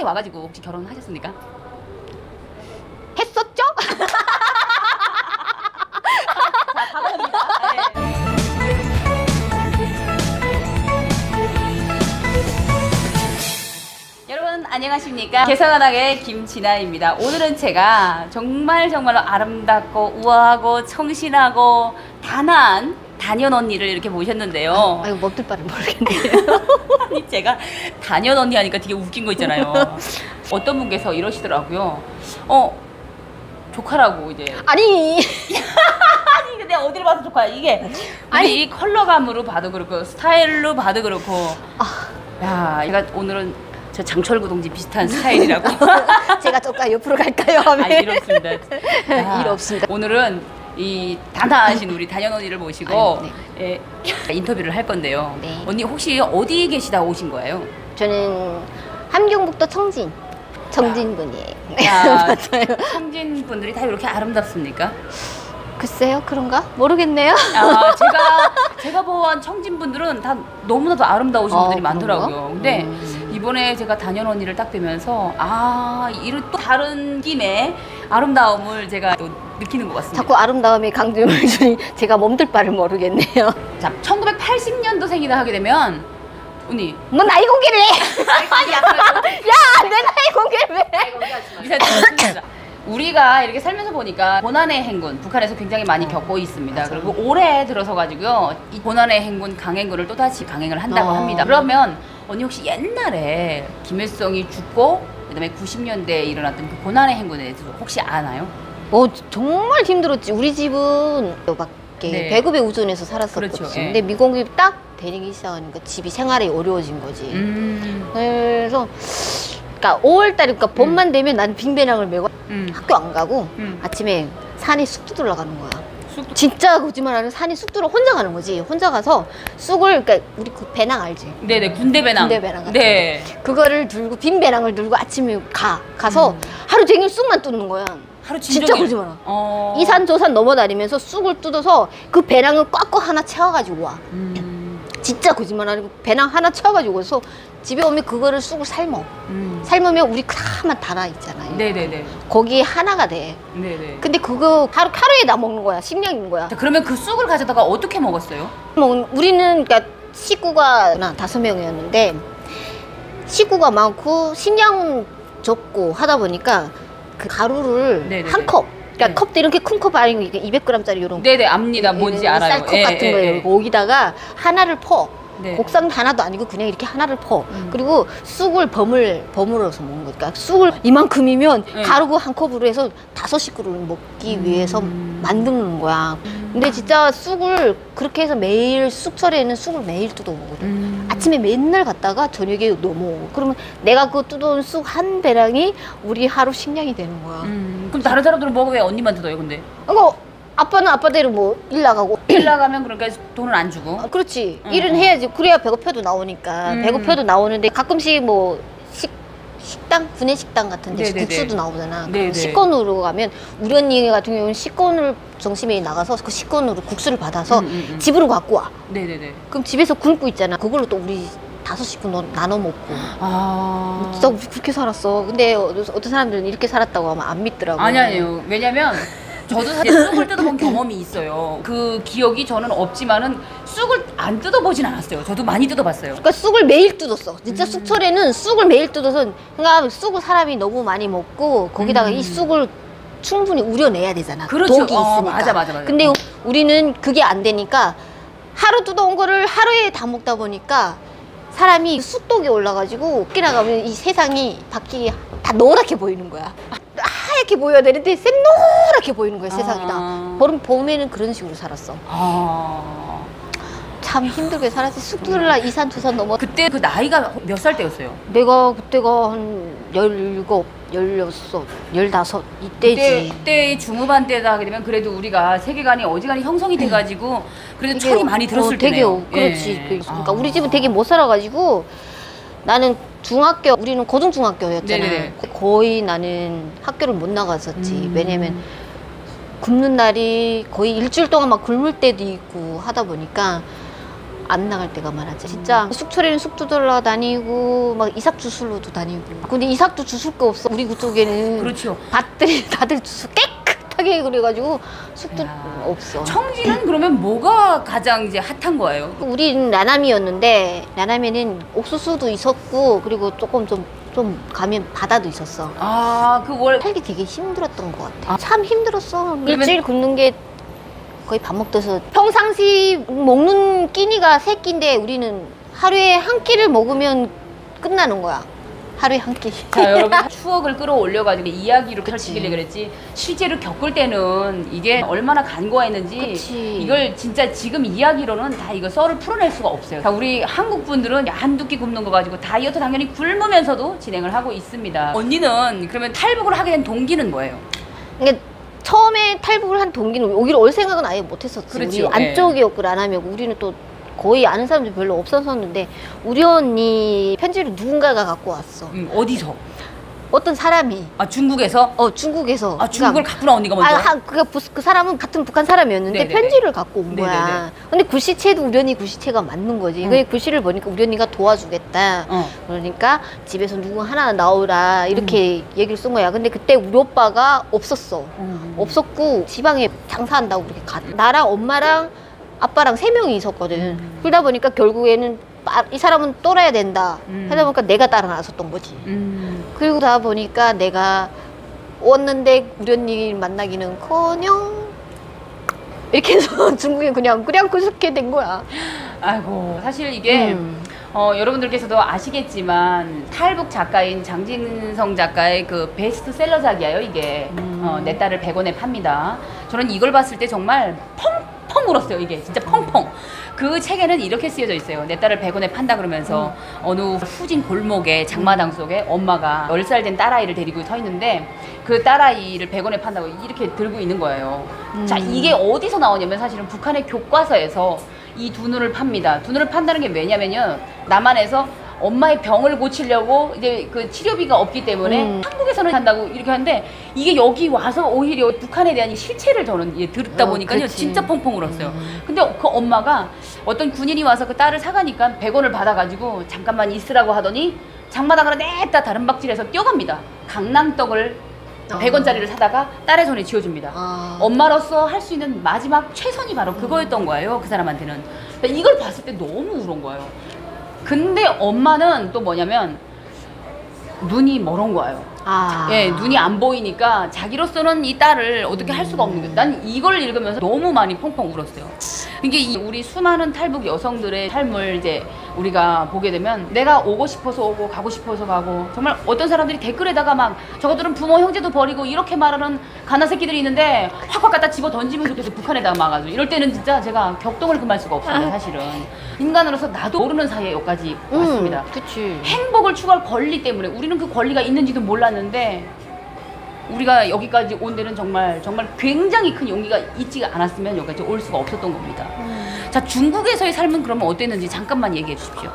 한국에 와가지고 혹시 결혼하셨습니까? 했었죠? 여러분 안녕하십니까? 개성하나의 김진아입니다. 오늘은 제가 정말로 아름답고 우아하고 청신하고 단아한 단연 언니를 이렇게 모셨는데요. 아이고 멈들 바를 모르겠네요. 아니 제가 단연 언니 하니까 되게 웃긴 거 있잖아요. 어떤 분께서 이러시더라고요. 조카라고 이제. 아니 아니 근데 어디를 봐서 조카야 이게. 아니 이 컬러감으로 봐도 그렇고 스타일로 봐도 그렇고. 야, 제가 오늘은 저 장철구 동지 비슷한 스타일이라고. 제가 조금 옆으로 갈까요? 아, 일 없습니다. 일 없습니다. 오늘은 이 단아하신 우리 단연 언니를 모시고 아유, 예, 인터뷰를 할 건데요. 네. 언니 혹시 어디 계시다 오신 거예요? 저는 함경북도 청진군이에요. 야, 맞아요. 청진 분들이 다 이렇게 아름답습니까? 글쎄요, 그런가? 모르겠네요. 아, 제가 보한 청진 분들은 다 너무나도 아름다우신 분들이 많더라고요. 그런가? 근데 이번에 제가 단연 언니를 딱 뵈면서 이런 또 다른 김의 아름다움을 제가 또 느끼는 것 같습니다. 자꾸 아름다움에 강조를 주니 제가 몸둘 바를 모르겠네요. 자, 1980년도생이다 하게 되면 언니 너 나이 공개를 해! 야, 내 나이 공개를 왜 해? 우리가 이렇게 살면서 보니까 고난의 행군 북한에서 굉장히 많이 겪고 있습니다. 맞아. 그리고 올해 들어서 가지고요 이 고난의 행군 강행군을 또다시 강행을 한다고 합니다. 그러면 언니 혹시 옛날에 김일성이 죽고 그다음에 90년대에 일어났던 그 고난의 행군에 대해서 혹시 아나요? 정말 힘들었지. 우리 집은 밖에 네. 배급에 우존해서 살았었거든요. 그렇죠, 예. 근데 미공이 딱 되기 시작하니까 집이 생활이 어려워진 거지. 그래서 그러니까 5월달에 그러니까 봄만 되면 나는 빙배낭을 메고 학교 안 가고 아침에 산에 쑥 뜯으러 가는 거야. 진짜 거짓말 안 하는 산에 쑥 뜯으러 혼자 가는 거지. 혼자 가서 쑥을 그러니까 우리 그 배낭 알지? 네네 군대 배낭. 군대 배낭 같은 네. 그거를 들고 빈 배낭을 들고 아침에 가서 하루 종일 쑥만 뜯는 거야. 하루 진짜 진정일. 거짓말 안 해. 이 산 저 산 넘어다니면서 쑥을 뜯어서 그 배낭을 꽉꽉 하나 채워가지고 와. 진짜 거짓말 아니고 배낭 하나 채워가지고 와서 집에 오면 그거를 쑥을 삶으면 우리 까만 달아 있잖아요. 네네네. 거기에 하나가 돼. 네네. 근데 그거 하루에 다 먹는 거야. 식량인 거야. 자, 그러면 그 쑥을 가져다가 어떻게 먹었어요? 뭐 우리는 그러니까 식구가 5명이었는데 식구가 많고 식량 적고 하다 보니까 그 가루를 네네네. 한 컵. 그러니까 네. 컵도 이렇게 큰 컵 아니고 이게 200g짜리 이런 네네 압니다. 뭔지 알아요. 쌀컵 같은 거예요. 거기다가 하나를 퍼. 네. 곡상 하나도 아니고 그냥 이렇게 하나를 퍼. 그리고 쑥을 버무려서 먹는 거니까 쑥을 이만큼이면 네. 가루고 한 컵으로 해서 5식구를 먹기 위해서 만드는 거야. 근데 진짜 쑥을 그렇게 해서 매일 쑥철에는 쑥을 매일 뜯어 먹거든. 아침에 맨날 갔다가 저녁에 넘어. 그러면 내가 그 뜯어온 쑥 한 배량이 우리 하루 식량이 되는 거야. 그럼 다른 사람들은 먹어 왜 언니만 뜯어요 근데? 그러니까 아빠는 아빠대로 뭐 일 나가고 일 나가면 그러니까 돈을 안 주고. 그렇지. 일은 해야지. 그래야 배고파도 나오니까. 배고파도 나오는데 가끔씩 뭐 식당, 구내식당 같은 데서 네네네. 국수도 나오잖아. 네네. 식권으로 가면 우리 언니 같은 경우는 식권을 정심에 나가서 그 식권으로 국수를 받아서 집으로 갖고 와. 네네네. 그럼 집에서 굶고 있잖아. 그걸로 또 우리 5식구 나눠 먹고. 진짜 우리 그렇게 살았어. 근데 어떤 사람들은 이렇게 살았다고 하면 안 믿더라고. 아니에요. 왜냐면 저도 사실 쑥을 뜯어본 경험이 있어요. 그 기억이 저는 없지만은 쑥을 안 뜯어보진 않았어요. 저도 많이 뜯어봤어요. 그러니까 쑥을 매일 뜯었어. 진짜 쑥철에는 쑥을 매일 뜯어서 그러니까 쑥을 사람이 너무 많이 먹고 거기다가 이 쑥을 충분히 우려내야 되잖아. 그렇죠. 독이 있으니까. 맞아. 근데 우리는 그게 안 되니까 하루 뜯어온 거를 하루에 다 먹다 보니까 사람이 쑥독이 올라가지고 밖에 나가면 이 세상이 밖이 다 노랗게 보이는 거야. 하얗게 보여야 되는데 샛노랗게 보이는 거야 세상이 다. 봄에는 그런 식으로 살았어. 참 힘들게 살았지. 쑥들라 이산 두산 넘어. 그때 그 나이가 몇 살 때였어요? 내가 그때가 한 17, 16, 15 이때지. 그때 중후반 때다 하게 되면 그래도 우리가 세계관이 어지간히 형성이 돼가지고 그래도 철이 많이 들었을 되게, 때네요. 그렇지. 예. 그러니까 우리 집은 되게 못 살아가지고 나는 우리는 고등중학교였잖아. 네네. 거의 나는 학교를 못 나갔었지. 왜냐면 굶는 날이 거의 일주일 동안 막 굶을 때도 있고 하다 보니까 안 나갈 때가 많았지. 진짜 숙철에는 숙도 돌아다니고 막 이삭 주술로도 다니고. 근데 이삭도 주술 거 없어. 우리 그쪽에는 그렇죠. 밭들이 다들 주술 깨끗하게 그래가지고 숙도 야. 없어. 청진은 그러면 뭐가 가장 이제 핫한 거예요? 우리는 나남이었는데 나남에는 옥수수도 있었고 그리고 조금 좀 가면 바다도 있었어. 아, 살기 되게 힘들었던 것 같아. 참 힘들었어. 일주일 굶는 게 거의 밥 먹듯이. 평상시 먹는 끼니가 세 끼인데 우리는 하루에 한 끼를 먹으면 끝나는 거야. 하루에 한 끼. 자, 여러분 추억을 끌어올려가지고 이야기로 펼치길래 그랬지 실제로 겪을 때는 이게 얼마나 간과했는지 그치. 이걸 진짜 지금 이야기로는 다 이거 썰을 풀어낼 수가 없어요. 자, 우리 한국 분들은 한두 끼 굶는 거 가지고 다이어트 당연히 굶으면서도 진행을 하고 있습니다. 언니는 그러면 탈북을 하게 된 동기는 뭐예요? 그러니까 처음에 탈북을 한 동기는 오히려 올 생각은 아예 못했었지. 그렇죠. 우리 안쪽이었고 나남이었고 우리는 또 거의 아는 사람들이 별로 없었었는데 우리 언니 편지를 누군가가 갖고 왔어. 어디서? 어떤 사람이. 아, 중국에서? 중국에서. 아, 중국을 갔구나 언니가 먼저. 그 사람은 같은 북한 사람이었는데 네네네. 편지를 갖고 온 거야. 네네네. 근데 글씨체도 우리 언니 글씨체가 맞는 거지. 그 글씨를 보니까 우리 언니가 도와주겠다. 그러니까 집에서 누구 하나 나오라 이렇게 얘기를 쓴 거야. 근데 그때 우리 오빠가 없었어. 없었고 지방에 장사한다고 그렇게 가. 나랑 엄마랑 아빠랑 3명이 있었거든. 그러다 보니까 결국에는 이 사람은 떨어야 된다. 하다 보니까 내가 따라 나섰던 거지. 그리고 다 보니까 내가 왔는데 우리 언니 만나기는커녕 이렇게 해서 중국에 그냥 그렇게 된 거야. 아이고, 사실 이게 여러분들께서도 아시겠지만 탈북 작가인 장진성 작가의 그 베스트셀러작이에요 이게. 내 딸을 100원에 팝니다. 저는 이걸 봤을 때 정말 펑펑 울었어요. 이게 진짜 펑펑. 그 책에는 이렇게 쓰여져 있어요. 내 딸을 100원에 판다 그러면서 어느 후진 골목의 장마당 속에 엄마가 10살 된 딸아이를 데리고 서 있는데 그 딸아이를 100원에 판다고 이렇게 들고 있는 거예요. 자, 이게 어디서 나오냐면 사실은 북한의 교과서에서 이 두 눈을 팝니다. 두 눈을 판다는 게 왜냐면요, 남한에서 엄마의 병을 고치려고 이제 그 치료비가 없기 때문에 한국에서는 한다고 이렇게 하는데 이게 여기 와서 오히려 북한에 대한 이 실체를 저는 듣다 보니까 진짜 펑펑 울었어요. 근데 그 엄마가 어떤 군인이 와서 그 딸을 사가니까 100원을 받아가지고 잠깐만 있으라고 하더니 장마당으로 냈다 다른 박질해서 뛰어갑니다. 강낭떡을 100원짜리를 사다가 딸의 손에 쥐어줍니다. 엄마로서 할 수 있는 마지막 최선이 바로 그거였던 거예요. 그 사람한테는. 그러니까 이걸 봤을 때 너무 울은 거예요. 근데 엄마는 또 뭐냐면 눈이 멀은 거예요. 예, 눈이 안 보이니까 자기로서는 이 딸을 어떻게 할 수가 없는 거예요. 난 이걸 읽으면서 너무 많이 펑펑 울었어요. 이게 우리 수많은 탈북 여성들의 삶을 이제 우리가 보게 되면 내가 오고 싶어서 오고 가고 싶어서 가고, 정말 어떤 사람들이 댓글에다가 막 저것들은 부모 형제도 버리고 이렇게 말하는 가나 새끼들이 있는데 확확 갖다 집어 던지면 좋겠어, 북한에다 막아가지고. 이럴 때는 진짜 제가 격동을 금할 수가 없어요. 사실은 인간으로서 나도 모르는 사이에 여기까지 왔습니다. 그치. 행복을 추구할 권리 때문에 우리는 그 권리가 있는지도 몰랐는데 우리가 여기까지 온 데는 정말 굉장히 큰 용기가 있지 않았으면 여기까지 올 수가 없었던 겁니다. 자, 중국에서의 삶은 그러면 어땠는지 잠깐만 얘기해 주십시오.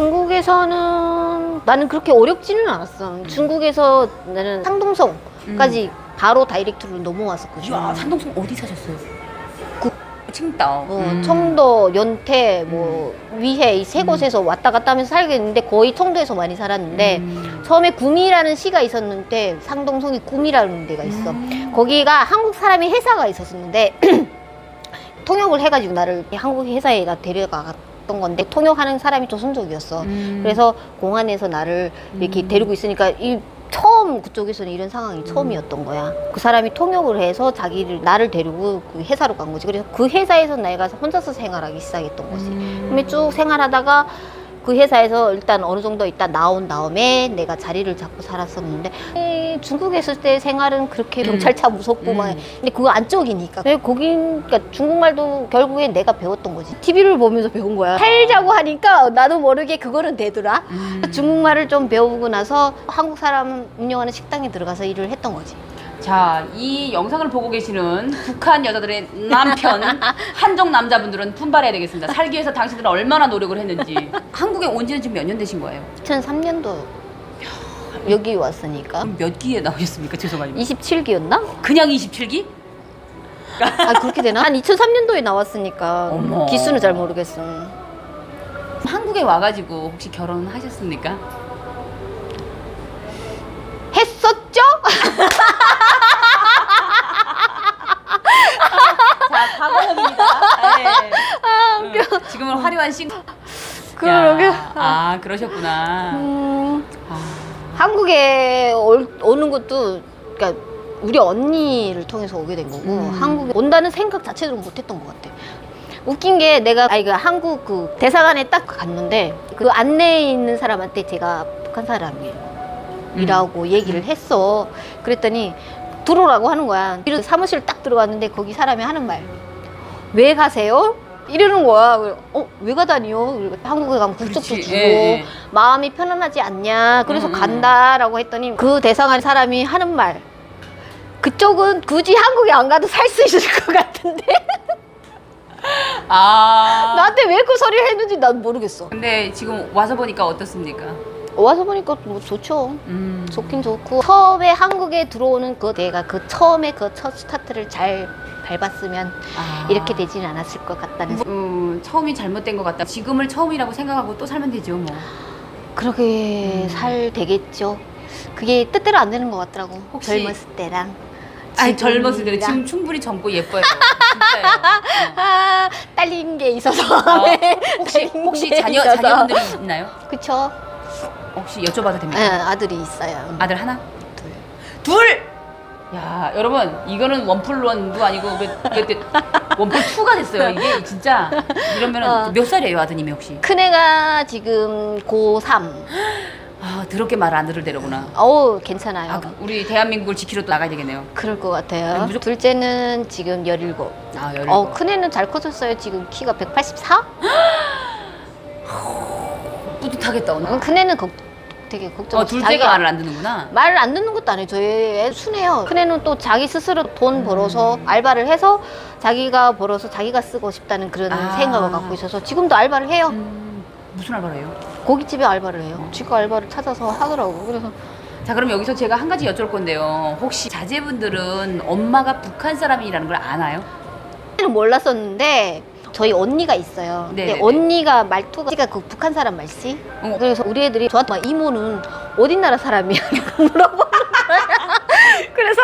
중국에서는 나는 그렇게 어렵지는 않았어. 중국에서 나는 상동성까지 바로 다이렉트로 넘어왔었거든. 이야, 산동성 어디 사셨어요? 칭다오. 청도, 연태, 위해 이 세 곳에서 왔다 갔다 하면서 살겠는데 거의 청도에서 많이 살았는데 처음에 구미라는 시가 있었는데 상동성이 구미라는 데가 있어. 거기가 한국 사람이 회사가 있었는데 통역을 해가지고 나를 한국 회사에 데려갔던 건데 통역하는 사람이 조선족이었어. 그래서 공안에서 나를 이렇게 데리고 있으니까 처음 그쪽에서는 이런 상황이 처음이었던 거야. 그 사람이 통역을 해서 나를 데리고 그 회사로 간 거지. 그래서 그 회사에서 내가 혼자서 생활하기 시작했던 거지. 그러면 쭉 생활하다가 그 회사에서 일단 어느 정도 있다 나온 다음에 내가 자리를 잡고 살았었는데 중국에 있을 때 생활은 그렇게 경찰차 무섭고 막 근데 그거 안쪽이니까 그러니까 중국말도 결국엔 내가 배웠던 거지. TV를 보면서 배운 거야. 살자고 하니까 나도 모르게 그거는 되더라. 중국말을 좀 배우고 나서 한국 사람 운영하는 식당에 들어가서 일을 했던 거지. 자, 이 영상을 보고 계시는 북한 여자들의 남편 한족 남자분들은 분발해야 되겠습니다. 살기 위해서 당신들은 얼마나 노력을 했는지. 한국에 온 지는 지금 몇 년 되신 거예요? 2003년도 여기 왔으니까. 그럼 몇 기에 나오셨습니까? 죄송합니다. 27기였나? 그냥 27기? 아, 그렇게 되나? 한 2003년도에 나왔으니까 어머. 기수는 잘 모르겠어. 한국에 와가지고 혹시 결혼하셨습니까? 했었죠? 자, 과거형입니다. 네. 지금은 화려한 그러게. 그러셨구나. 한국에 오는 것도, 그러니까 우리 언니를 통해서 오게 된 거고, 한국에 온다는 생각 자체를 못했던 것 같아. 웃긴 게 내가 한국 그 대사관에 딱 갔는데 그 안내에 있는 사람한테 제가 북한 사람이라고 얘기를 했어. 그랬더니 들어오라고 하는 거야. 이런 사무실 딱 들어갔는데 거기 사람이 하는 말, 왜 가세요? 이러는 거야. 왜 가다니요? 그리고 한국에 가면 국적도 주고 마음이 편안하지 않냐, 그래서 간다라고 했더니 그 대사관 사람이 하는 말, 그쪽은 굳이 한국에 안 가도 살 수 있을 것 같은데. 나한테 왜 그 소리를 했는지 난 모르겠어. 근데 지금 와서 보니까 어떻습니까? 와서 보니까 뭐 좋죠. 좋긴 좋고, 처음에 한국에 들어오는 내가 그 처음에 그 첫 스타트를 잘 밟았으면 이렇게 되지는 않았을 것 같다는 처음이 잘못된 것 같다. 지금을 처음이라고 생각하고 또 살면 되죠, 뭐. 그렇게 살 되겠죠. 그게 뜻대로 안 되는 것 같더라고. 혹시 젊었을 때랑. 젊었을 때 지금 충분히 젊고 예뻐요. 진짜요. 딸린 게 있어서. 혹시 자녀분들이 있나요? 그쵸. 혹시 여쭤봐도 됩니까? 네, 아들이 있어요. 아들 하나? 둘! 야, 여러분, 이거는 원풀1도 아니고 원풀2가 됐어요. 이게 진짜. 이러면은 몇 살이에요, 아드님이 혹시? 큰애가 지금 고3. 더럽게 말 안 들을 때로구나. 괜찮아요. 우리 대한민국을 지키러 또 나가야 되겠네요. 그럴 것 같아요. 둘째는 지금 17. 17. 큰애는 잘 커졌어요. 지금 키가 184? 뿌듯하겠다, 오늘. 큰애는 되게 걱정. 둘째가 말을 안 듣는구나. 말을 안 듣는 것도 아니에요. 저희 애 순해요. 큰애는 또 자기 스스로 돈 벌어서 알바를 해서 자기가 벌어서 자기가 쓰고 싶다는 그런 생각을 갖고 있어서 지금도 알바를 해요. 무슨 알바를 해요? 고깃집에 알바를 해요. 지가 알바를 찾아서 하더라고. 그래서 자, 그럼 여기서 제가 한 가지 여쭤볼 건데요. 혹시 자제분들은 엄마가 북한 사람이라는 걸 아나요? 는 몰랐었는데 저희 언니가 있어요. 근데 언니가 말투가 그 북한 사람 말씨. 그래서 우리 애들이 저한테 막 이모는 어디 나라 사람이야? 이렇게 물어보는 거야. 그래서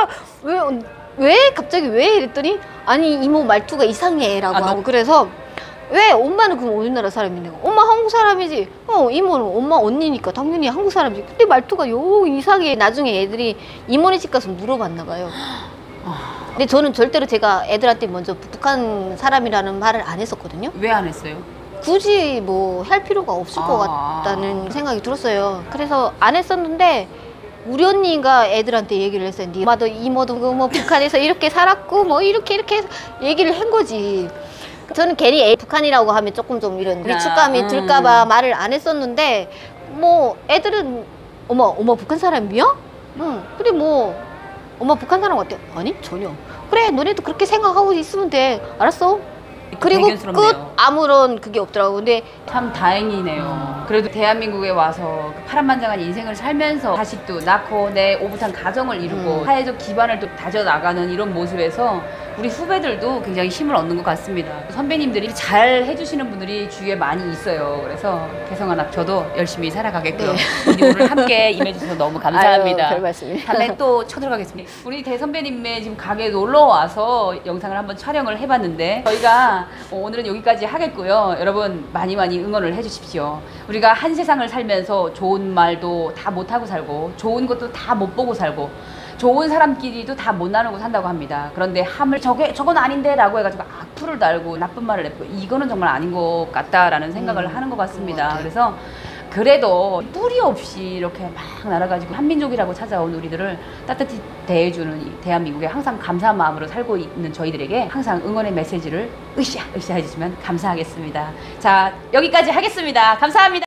갑자기 왜 이랬더니 아니 이모 말투가 이상해라고 하고. 그래서 왜 엄마는 그럼 어디 나라 사람인데? 엄마 한국 사람이지. 이모는 엄마 언니니까 당연히 한국 사람이지. 근데 말투가 이상해. 나중에 애들이 이모네 집 가서 물어봤나 봐요. 근데 저는 절대로 제가 애들한테 먼저 북한 사람이라는 말을 안 했었거든요. 왜 안 했어요? 굳이 뭐 할 필요가 없을 것 같다는 생각이 들었어요. 그래서 안 했었는데 우리 언니가 애들한테 얘기를 했어요. 네 엄마도 이모도 뭐 북한에서 이렇게 살았고 뭐 이렇게 얘기를 한 거지. 저는 괜히 북한이라고 하면 조금 좀 이런 위축감이 들까봐 말을 안 했었는데, 뭐 애들은 엄마 북한 사람이야? 그래 뭐 엄마 북한 사람 같아? 아니 전혀. 그래 너네도 그렇게 생각하고 있으면 돼. 알았어. 그리고 끝. 아무런 그게 없더라고. 근데 참 다행이네요. 그래도 대한민국에 와서 그 파란만장한 인생을 살면서 다시 또 낳고 내 오붓한 가정을 이루고 사회적 기반을 또 다져나가는 이런 모습에서 우리 후배들도 굉장히 힘을 얻는 것 같습니다. 선배님들이 잘 해주시는 분들이 주위에 많이 있어요. 그래서 개성한 저도 열심히 살아가겠고요. 오늘 함께 임해주셔서 너무 감사합니다. 별 말씀이에요. 다음에 또 쳐들어가겠습니다. 우리 대선배님의 지금 가게에 놀러 와서 영상을 한번 촬영을 해봤는데 저희가 오늘은 여기까지 하겠고요. 여러분 많이 응원을 해주십시오. 우리가 한 세상을 살면서 좋은 말도 다 못하고 살고 좋은 것도 다 못 보고 살고 좋은 사람끼리도 다 못 나누고 산다고 합니다. 그런데 저건 아닌데 라고 해가지고 악플을 달고 나쁜 말을 내고 이거는 정말 아닌 것 같다라는 생각을 하는 것 같습니다. 그래서 그래도 뿌리 없이 이렇게 막 날아가지고 한민족이라고 찾아온 우리들을 따뜻히 대해주는 이 대한민국에 항상 감사한 마음으로 살고 있는 저희들에게 항상 응원의 메시지를 으쌰 해주시면 감사하겠습니다. 자, 여기까지 하겠습니다. 감사합니다.